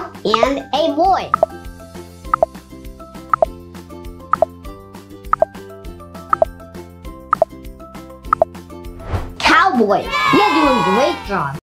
girl and a boy. Cowboy, you're doing a great job.